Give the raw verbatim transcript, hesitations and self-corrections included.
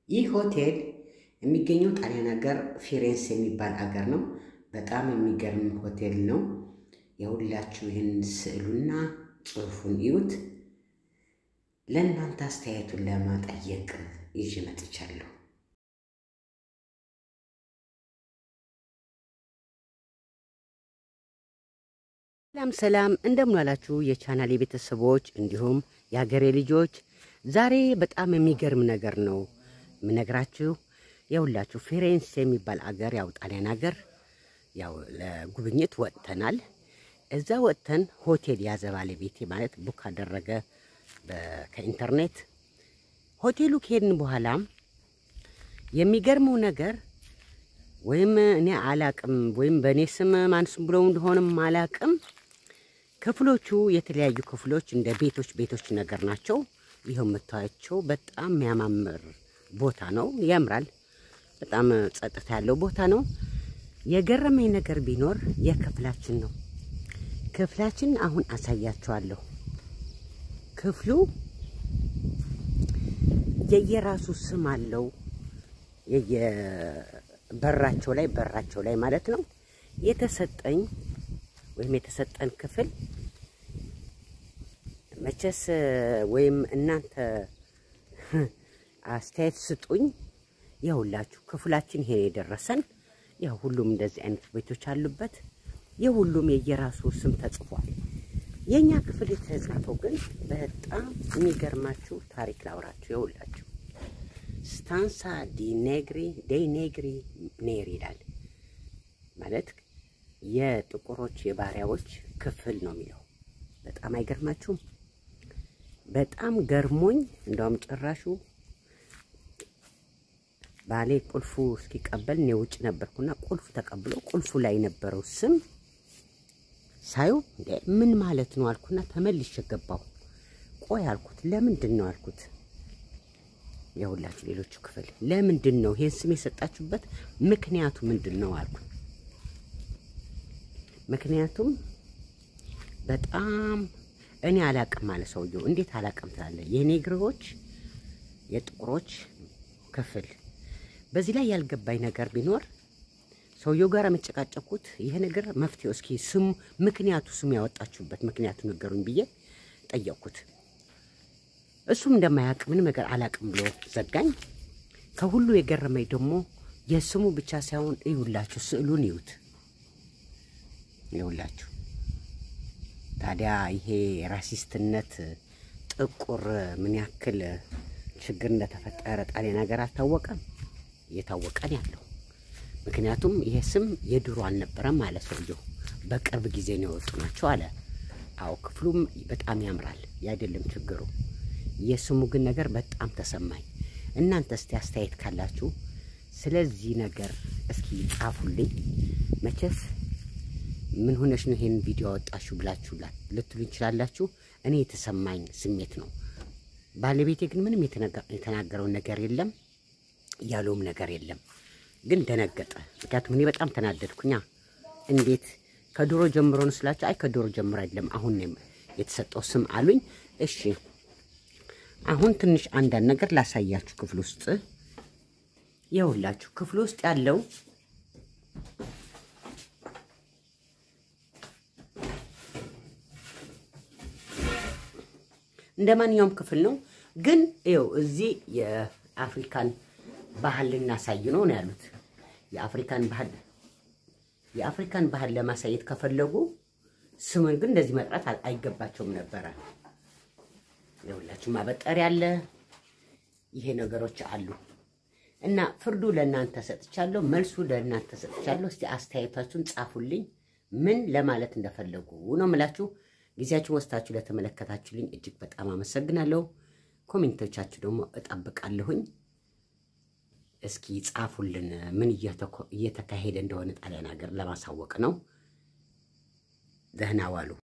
ይህ ሆቴል የሚገኘው ጣሊያን ሀገር ፊሬንስ የሚባል ሀገር ነው። በጣም የሚገርም ሆቴል ነው። የሁላችሁ ይህን ስዕሉና ጽሑፉን ይዩት። ለእናንተ አስተያየቱን ለማጠየቅ ይዤ መጥቻለሁ። ሰላም ሰላም፣ እንደምን ዋላችሁ የቻናሌ ቤተሰቦች እንዲሁም የሀገሬ ልጆች። ዛሬ በጣም የሚገርም ነገር ነው ምነግራችሁ። የሁላችሁ ፊሬንስ የሚባል አገር ያው ጣሊያን ሀገር ያው ለጉብኝት ወጥተናል። እዛ ወጥተን ሆቴል ያዘ ባለቤቴ ማለት ቡክ አደረገ ከኢንተርኔት። ሆቴሉ ከሄድን በኋላ የሚገርመው ነገር ወይም እኔ አላቅም ወይም በኔ ስም ማንስም ብለው እንደሆነም አላቅም፣ ክፍሎቹ የተለያዩ ክፍሎች እንደ ቤቶች ቤቶች ነገር ናቸው። ይሄው የምታዩቸው በጣም የሚያማምር ቦታ ነው። ያምራል። በጣም ጸጥታ ያለው ቦታ ነው። የገረመኝ ነገር ቢኖር የክፍላችን ነው። ክፍላችን አሁን አሳያችኋለሁ። ክፍሉ የየራሱ ስም አለው። የየበራቸው ላይ በራቸው ላይ ማለት ነው የተሰጠኝ ወይም የተሰጠን ክፍል መቸስ ወይም እናንተ አስተያየት ስጡኝ። የሁላችሁ ክፍላችን ይሄ የደረሰን ያው ሁሉም እንደዚህ አይነት ቤቶች አሉበት። የሁሉም የየራሱ ስም ተጽፏል። የኛ ክፍል የተጻፈው ግን በጣም የሚገርማችሁ ታሪክ ላውራችሁ። የሁላችሁ ስታንሳ ዲ ኔግሪ ዴ ኔግሪ ኔሪ ይላል ማለት የጥቁሮች የባሪያዎች ክፍል ነው የሚለው። በጣም አይገርማችሁም? በጣም ገርሞኝ እንደውም ጭራሹ ባሌ ቁልፉ እስኪቀበል ነው ውጭ ነበርኩና ቁልፉ ተቀብሎ ቁልፉ ላይ ነበረው ስም ሳይው ምን ማለት ነው አልኩና ተመልሼ ገባሁ። ቆይ አልኩት ለምንድን ነው አልኩት። የሁላችሁ ሌሎቹ ክፍል ለምንድን ነው ይሄን ስም የሰጣችሁበት ምክንያቱ ምንድን ነው አልኩት። ምክንያቱም በጣም እኔ አላቅም ማለት ሰውየው እንዴት አላቅም ትላለ? የኔግሮች የጥቁሮች ክፍል። በዚህ ላይ ያልገባኝ ነገር ቢኖር ሰውየው ጋር መጨቃጨቁት ይሄ ነገር መፍትሄው እስኪ ስሙ ምክንያቱ ስሙ ያወጣችሁበት ምክንያቱ ነገሩን ብዬ ጠየቅኩት። እሱም እንደማያውቅ ምንም ነገር አላቅም ብሎ ዘጋኝ። ከሁሉ የገረመኝ ደግሞ የስሙ ብቻ ሳይሆን እዩላችሁ ስዕሉን ይዩት። ይውላችሁ ታዲያ ይሄ ራሲስትነት ጥቁር ምን ያክል ችግር እንደተፈጠረ ጣሊያን ሀገር አልታወቀም? እየታወቀን ያለው ምክንያቱም ይሄ ስም የድሮ አልነበረም ማለት ሰውየው በቅርብ ጊዜ ነው የወጡ ናቸው አለ። አዎ ክፍሉም በጣም ያምራል ያይደለም ችግሩ፣ የስሙ ግን ነገር በጣም ተሰማኝ። እናንተ እስቲ አስተያየት ካላችሁ ስለዚህ ነገር እስኪ ጻፉልኝ። መቼስ ምን ሆነሽ ነው ይሄን ቪዲዮ አወጣችሁ ብላችሁ ልትሉ ይችላልላችሁ። እኔ የተሰማኝ ስሜት ነው። ባለቤቴ ግን ምንም የተናገረው ነገር የለም ያለውም ነገር የለም። ግን ደነገጠ። ምክንያቱም እኔ በጣም ተናደድኩኛ። እንዴት ከድሮ ጀምሮ ነው ስላችሁ፣ አይ ከድሮ ጀምሮ አይደለም አሁን ነው የተሰጠው ስም አሉኝ። እሺ አሁን ትንሽ አንዳንድ ነገር ላሳያችሁ። ክፍል ውስጥ ይኸውላችሁ ክፍል ውስጥ ያለው እንደማንኛውም ክፍል ነው። ግን ይኸው እዚህ የአፍሪካን ባህል ልናሳይ ነው ነው ያሉት። የአፍሪካን ባህል የአፍሪካን ባህል ለማሳየት ከፈለጉ ስሙን ግን እንደዚህ መጥራት አይገባቸውም ነበር። ይኸውላችሁ ማበጠር ያለ ይሄ ነገሮች አሉ እና ፍርዱ ለእናንተ ሰጥቻለሁ፣ መልሱ ለእናንተ ሰጥቻለሁ። እስቲ አስተያየታችሁን ጻፉልኝ ምን ለማለት እንደፈለጉ ነው የምላችሁ። ጊዜያችሁን ወስዳችሁ ለተመለከታችሁልኝ እጅግ በጣም አመሰግናለሁ። ኮሜንቶቻችሁ ደግሞ እጠብቃለሁኝ። እስኪ ጻፉልን ምን እየተካሄደ እንደሆነ ጣሊያን ሀገር ለማሳወቅ ነው። ደህና ዋሉ።